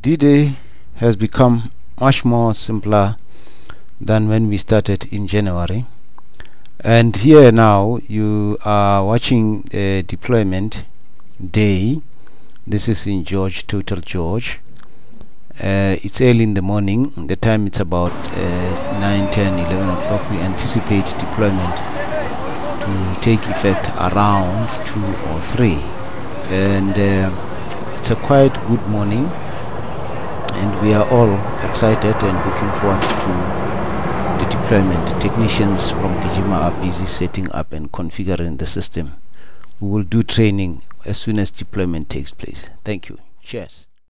D-Day has become much more simpler than when we started in January. And here now you are watching a deployment day. This is in George, Total George. It's early in the morning. The time it's about 9, 10, 11 o'clock. We anticipate deployment to take effect around 2 or 3. And it's a quite good morning, and we are all excited and looking forward to the deployment. The technicians from Kijima are busy setting up and configuring the system. We will do training as soon as deployment takes place. Thank you. Cheers.